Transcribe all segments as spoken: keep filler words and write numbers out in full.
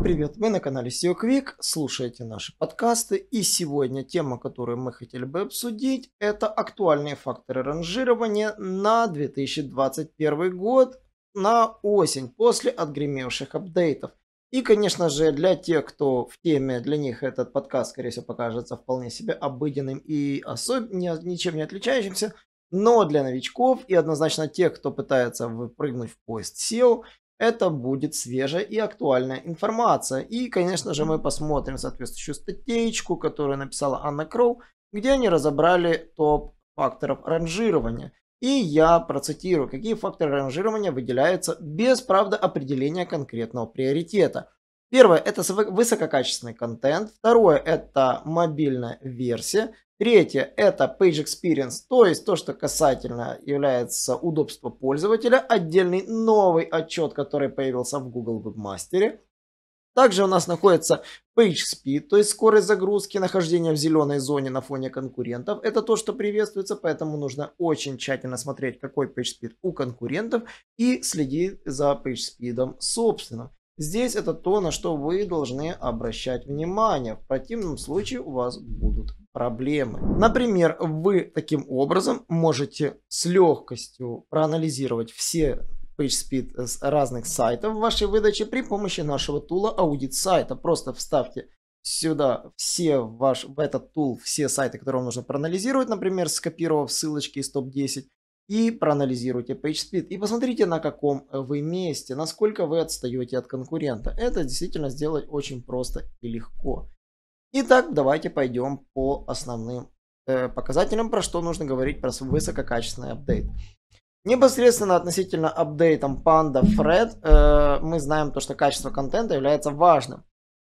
привет! Вы на канале S E O Quick, слушаете наши подкасты, и сегодня тема, которую мы хотели бы обсудить, это актуальные факторы ранжирования на две тысячи двадцать первый год, на осень, после отгремевших апдейтов. И, конечно же, для тех, кто в теме, для них этот подкаст, скорее всего, покажется вполне себе обыденным и особ... ни- ничем не отличающимся, но для новичков и однозначно тех, кто пытается выпрыгнуть в поезд S E O, это будет свежая и актуальная информация. И, конечно же, мы посмотрим соответствующую статейку, которую написала Анна Кроу, где они разобрали топ факторов ранжирования. И я процитирую, какие факторы ранжирования выделяются без, правда, определения конкретного приоритета. Первое – это высококачественный контент. Второе – это мобильная версия. Третье – это Page Experience, то есть то, что касательно является удобства пользователя. Отдельный новый отчет, который появился в Google Webmaster. Также у нас находится Page Speed, то есть скорость загрузки, нахождение в зеленой зоне на фоне конкурентов. Это то, что приветствуется, поэтому нужно очень тщательно смотреть, какой Page Speed у конкурентов и следить за Page Speed собственным. Здесь это то, на что вы должны обращать внимание. В противном случае у вас будут проблемы. Например, вы таким образом можете с легкостью проанализировать все PageSpeed с разных сайтов в вашей выдаче при помощи нашего тула аудит сайта. Просто вставьте сюда все ваш, в этот тул все сайты, которые вам нужно проанализировать, например, скопировав ссылочки из топ десять. И проанализируйте PageSpeed и посмотрите, на каком вы месте, насколько вы отстаете от конкурента. Это действительно сделать очень просто и легко. Итак, давайте пойдем по основным э, показателям, про что нужно говорить про высококачественный апдейт. Непосредственно относительно апдейтам Panda Fred э, мы знаем то, что качество контента является важным.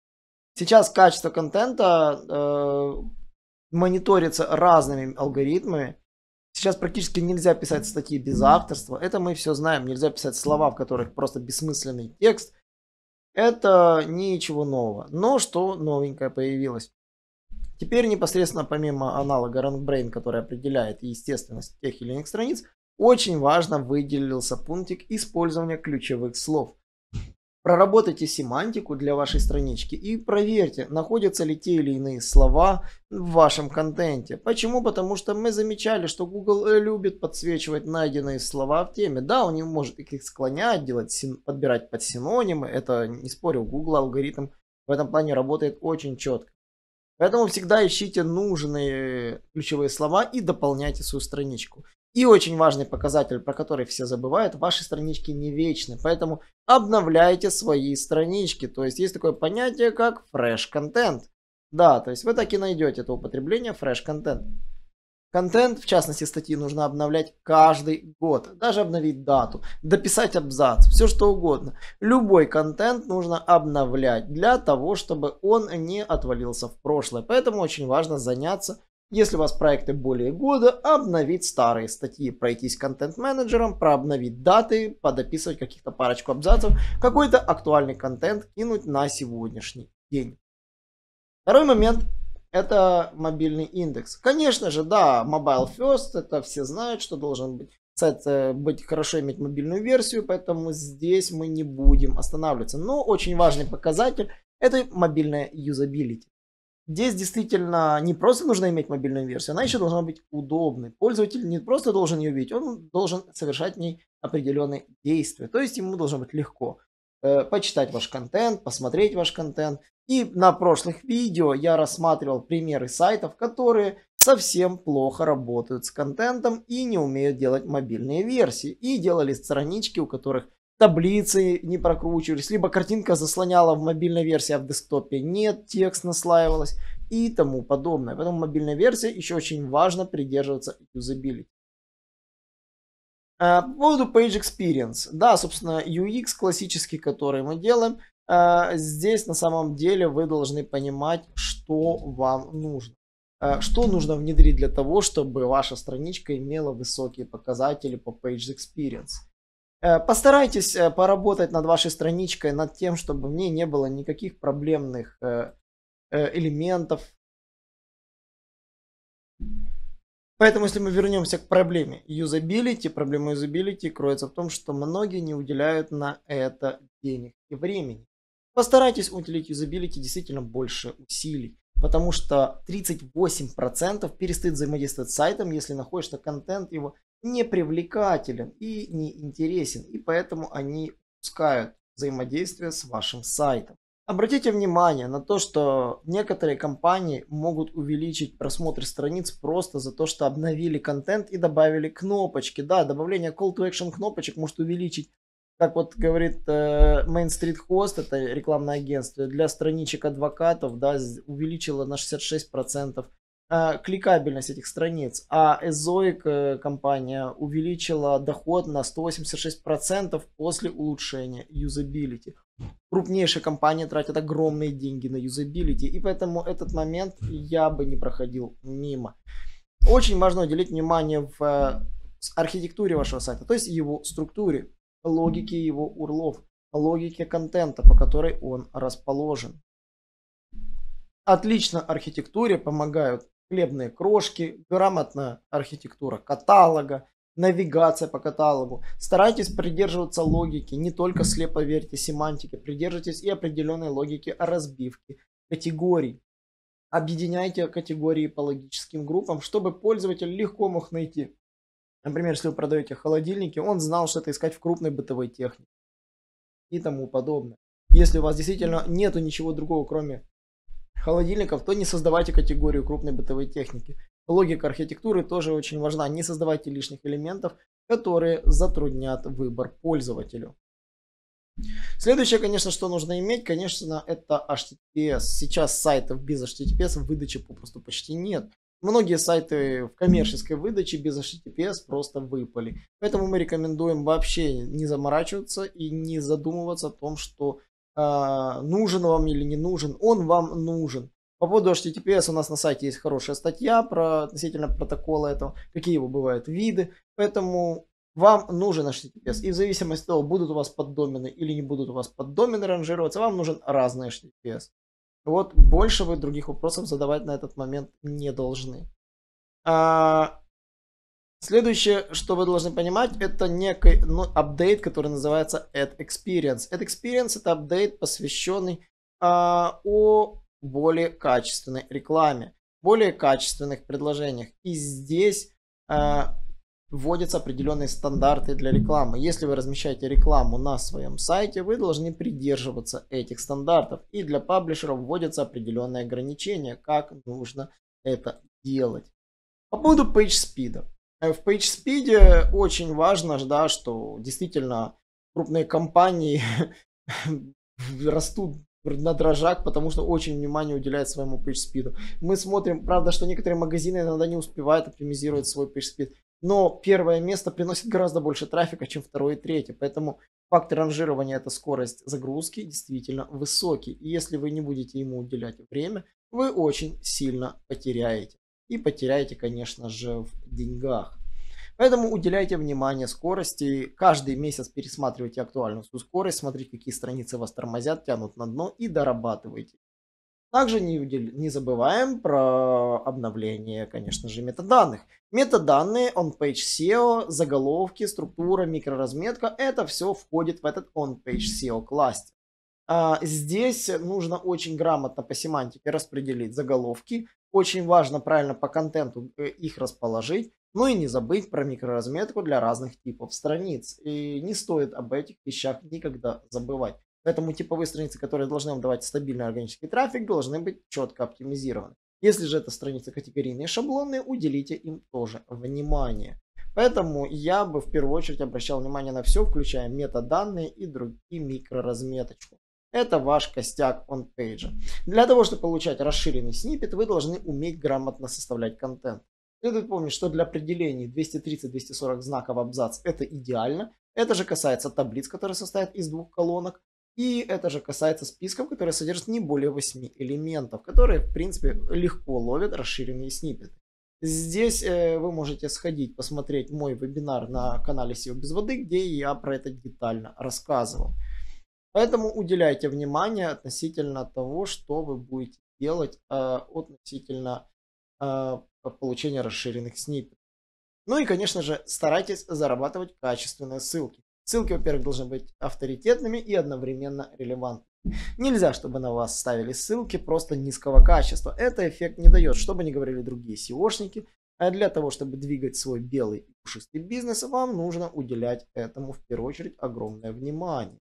Сейчас качество контента э, мониторится разными алгоритмами. Сейчас практически нельзя писать статьи без авторства. Это мы все знаем. Нельзя писать слова, в которых просто бессмысленный текст. Это ничего нового. Но что новенькое появилось? Теперь непосредственно помимо аналога RankBrain, который определяет естественность тех или иных страниц, очень важно выделился пунктик использования ключевых слов. Проработайте семантику для вашей странички и проверьте, находятся ли те или иные слова в вашем контенте. Почему? Потому что мы замечали, что Google любит подсвечивать найденные слова в теме. Да, он не может их склонять, делать, подбирать под синонимы. Это, не спорю, Google алгоритм в этом плане работает очень четко. Поэтому всегда ищите нужные ключевые слова и дополняйте свою страничку. И очень важный показатель, про который все забывают, ваши странички не вечны, поэтому обновляйте свои странички. То есть есть такое понятие, как fresh content. Да, то есть вы так и найдете это употребление fresh content. Контент, в частности статьи, нужно обновлять каждый год. Даже обновить дату, дописать абзац, все что угодно. Любой контент нужно обновлять для того, чтобы он не отвалился в прошлое. Поэтому очень важно заняться, если у вас проекты более года, обновить старые статьи, пройтись контент-менеджером, прообновить даты, подописывать каких-то парочку абзацев, какой-то актуальный контент кинуть на сегодняшний день. Второй момент – это мобильный индекс. Конечно же, да, mobile first, это все знают, что должен быть сайт, быть хорошо иметь мобильную версию, поэтому здесь мы не будем останавливаться. Но очень важный показатель – это мобильная юзабилити. Здесь действительно не просто нужно иметь мобильную версию, она еще должна быть удобной. Пользователь не просто должен ее видеть, он должен совершать в ней определенные действия. То есть ему должно быть легко э, почитать ваш контент, посмотреть ваш контент. И на прошлых видео я рассматривал примеры сайтов, которые совсем плохо работают с контентом и не умеют делать мобильные версии. И делали странички, у которых таблицы не прокручивались, либо картинка заслоняла в мобильной версии, а в десктопе нет, текст наслаивалось и тому подобное. Поэтому мобильная версия еще очень важно придерживаться юзабилити. По поводу Page Experience. Да, собственно, ю экс классический, который мы делаем. Здесь на самом деле вы должны понимать, что вам нужно. Что нужно внедрить для того, чтобы ваша страничка имела высокие показатели по Page Experience. Постарайтесь поработать над вашей страничкой, над тем, чтобы в ней не было никаких проблемных элементов. Поэтому, если мы вернемся к проблеме юзабилити, проблема юзабилити кроется в том, что многие не уделяют на это денег и времени. Постарайтесь уделить юзабилити действительно больше усилий, потому что тридцать восемь процентов перестают взаимодействовать с сайтом, если находишь, что контент его не привлекателен и не интересен, и поэтому они упускают взаимодействие с вашим сайтом. Обратите внимание на то, что некоторые компании могут увеличить просмотр страниц просто за то, что обновили контент и добавили кнопочки. Да, добавление call to action кнопочек может увеличить, как вот говорит э, Main Street Host, это рекламное агентство, для страничек адвокатов, да, увеличило на шестьдесят шесть процентов э, кликабельность этих страниц. А Ezoic э, компания увеличила доход на сто восемьдесят шесть процентов после улучшения юзабилити. Крупнейшие компании тратят огромные деньги на юзабилити, и поэтому этот момент я бы не проходил мимо. Очень важно уделить внимание в э, архитектуре вашего сайта, то есть его структуре, логике его урлов, логике контента, по которой он расположен. Отлично архитектуре помогают хлебные крошки, грамотная архитектура каталога, навигация по каталогу. Старайтесь придерживаться логики, не только слепо верьте семантике, придерживайтесь и определенной логики разбивки категорий. Объединяйте категории по логическим группам, чтобы пользователь легко мог найти. Например, если вы продаете холодильники, он знал, что это искать в крупной бытовой технике и тому подобное. Если у вас действительно нету ничего другого, кроме холодильников, то не создавайте категорию крупной бытовой техники. Логика архитектуры тоже очень важна. Не создавайте лишних элементов, которые затруднят выбор пользователю. Следующее, конечно, что нужно иметь, конечно, это эйч ти ти пи эс. Сейчас сайтов без эйч ти ти пи эс в выдаче попросту почти нет. Многие сайты в коммерческой выдаче без эйч ти ти пи эс просто выпали. Поэтому мы рекомендуем вообще не заморачиваться и не задумываться о том, что э, нужен вам или не нужен. Он вам нужен. По поводу эйч ти ти пи эс у нас на сайте есть хорошая статья про относительно протокола этого, какие его бывают виды. Поэтому вам нужен эйч ти ти пи эс. И в зависимости от того, будут у вас поддомены или не будут у вас поддомены ранжироваться, вам нужен разный эйч ти ти пи эс. Вот больше вы других вопросов задавать на этот момент не должны. А, следующее, что вы должны понимать, это некий ну, апдейт, который называется Ad Experience. Ad Experience это апдейт, посвященный а, о более качественной рекламе, более качественных предложениях. И здесь а, вводятся определенные стандарты для рекламы. Если вы размещаете рекламу на своем сайте, вы должны придерживаться этих стандартов. И для паблишеров вводятся определенные ограничения, как нужно это делать. По поводу PageSpeed. В PageSpeed очень важно, да, что действительно крупные компании растут на дрожжах, потому что очень внимание уделяют своему PageSpeed. Мы смотрим, правда, что некоторые магазины иногда не успевают оптимизировать свой PageSpeed. Но первое место приносит гораздо больше трафика, чем второе и третье. Поэтому фактор ранжирования, это скорость загрузки, действительно высокий. И если вы не будете ему уделять время, вы очень сильно потеряете. И потеряете, конечно же, в деньгах. Поэтому уделяйте внимание скорости. Каждый месяц пересматривайте актуальную свою скорость, смотрите, какие страницы вас тормозят, тянут на дно, и дорабатывайте. Также не, не забываем про обновление, конечно же, метаданных. Метаданные, on-page сео, заголовки, структура, микроразметка, это все входит в этот on-page сео кластер. А, здесь нужно очень грамотно по семантике распределить заголовки. Очень важно правильно по контенту их расположить. Ну и не забыть про микроразметку для разных типов страниц. И не стоит об этих вещах никогда забывать. Поэтому типовые страницы, которые должны вам давать стабильный органический трафик, должны быть четко оптимизированы. Если же это страницы категорийные, шаблонные, уделите им тоже внимание. Поэтому я бы в первую очередь обращал внимание на все, включая метаданные и другие микроразметочку. Это ваш костяк он-пейджа. Для того, чтобы получать расширенный сниппет, вы должны уметь грамотно составлять контент. Следует помнить, что для определений двести тридцать — двести сорок знаков абзац это идеально. Это же касается таблиц, которые состоят из двух колонок. И это же касается списков, которые содержат не более восьми элементов, которые, в принципе, легко ловят расширенные сниппеты. Здесь э, вы можете сходить, посмотреть мой вебинар на канале сео без воды, где я про это детально рассказывал. Поэтому уделяйте внимание относительно того, что вы будете делать э, относительно э, получения расширенных сниппетов. Ну и, конечно же, старайтесь зарабатывать качественные ссылки. Ссылки, во-первых, должны быть авторитетными и одновременно релевантными. Нельзя, чтобы на вас ставили ссылки просто низкого качества. Это эффект не дает, что бы ни говорили другие сеошники. А для того, чтобы двигать свой белый и пушистый бизнес, вам нужно уделять этому в первую очередь огромное внимание.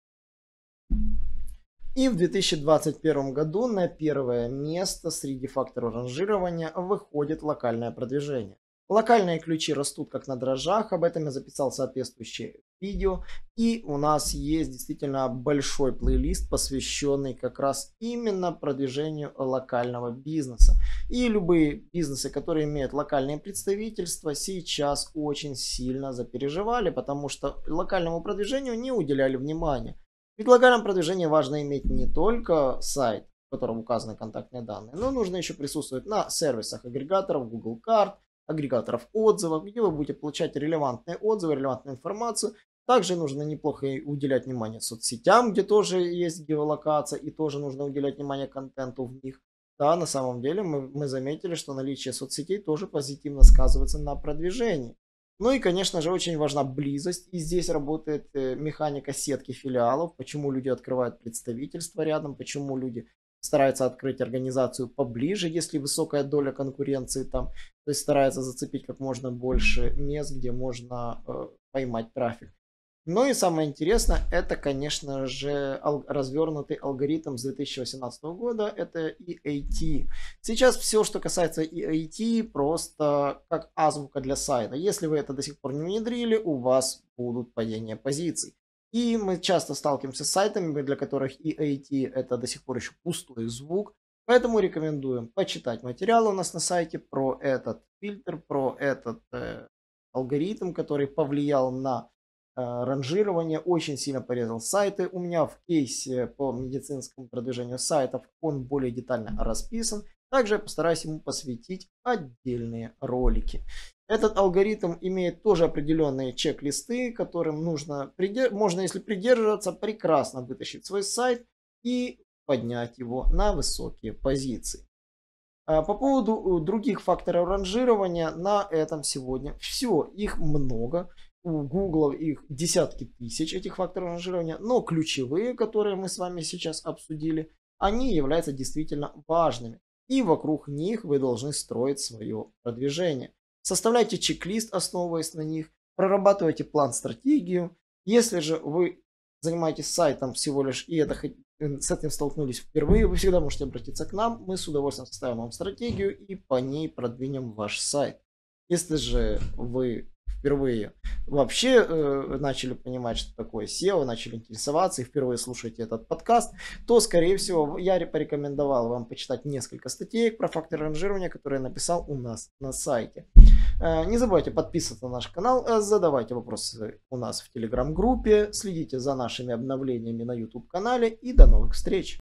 И в две тысячи двадцать первом году на первое место среди факторов ранжирования выходит локальное продвижение. Локальные ключи растут как на дрожжах, об этом я записал соответствующее видео. И у нас есть действительно большой плейлист, посвященный как раз именно продвижению локального бизнеса. И любые бизнесы, которые имеют локальные представительства, сейчас очень сильно запереживали, потому что локальному продвижению не уделяли внимания. Ведь в локальном продвижении важно иметь не только сайт, в котором указаны контактные данные, но нужно еще присутствовать на сервисах агрегаторов Google карт, агрегаторов отзывов, где вы будете получать релевантные отзывы, релевантную информацию. Также нужно неплохо уделять внимание соцсетям, где тоже есть геолокация, и тоже нужно уделять внимание контенту в них. Да, на самом деле мы, мы заметили, что наличие соцсетей тоже позитивно сказывается на продвижении. Ну и, конечно же, очень важна близость. И здесь работает механика сетки филиалов. Почему люди открывают представительство рядом, почему люди стараются открыть организацию поближе, если высокая доля конкуренции там. То есть стараются зацепить как можно больше мест, где можно э, поймать трафик. Ну и самое интересное, это, конечно же, ал- развернутый алгоритм с две тысячи восемнадцатого года, это и эй ти. Сейчас все, что касается и эй ти, просто как азбука для сайта. Если вы это до сих пор не внедрили, у вас будут падения позиций. И мы часто сталкиваемся с сайтами, для которых и эй ти это до сих пор еще пустой звук. Поэтому рекомендуем почитать материалы у нас на сайте про этот фильтр, про этот э, алгоритм, который повлиял на э, ранжирование, очень сильно порезал сайты. У меня в кейсе по медицинскому продвижению сайтов он более детально расписан. Также я постараюсь ему посвятить отдельные ролики. Этот алгоритм имеет тоже определенные чек-листы, которым нужно, можно, если придерживаться, прекрасно вытащить свой сайт и поднять его на высокие позиции. По поводу других факторов ранжирования, на этом сегодня все. Их много. У Google их десятки тысяч, этих факторов ранжирования. Но ключевые, которые мы с вами сейчас обсудили, они являются действительно важными. И вокруг них вы должны строить свое продвижение. Составляйте чек-лист, основываясь на них, прорабатывайте план-стратегию. Если же вы занимаетесь сайтом всего лишь и это, с этим столкнулись впервые, вы всегда можете обратиться к нам. Мы с удовольствием составим вам стратегию и по ней продвинем ваш сайт. Если же вы впервые вообще э, начали понимать, что такое сео, начали интересоваться и впервые слушаете этот подкаст, то, скорее всего, я порекомендовал вам почитать несколько статей про факторы ранжирования, которые я написал у нас на сайте. Э, не забывайте подписываться на наш канал, э, задавайте вопросы у нас в телеграм-группе, следите за нашими обновлениями на YouTube канале и до новых встреч!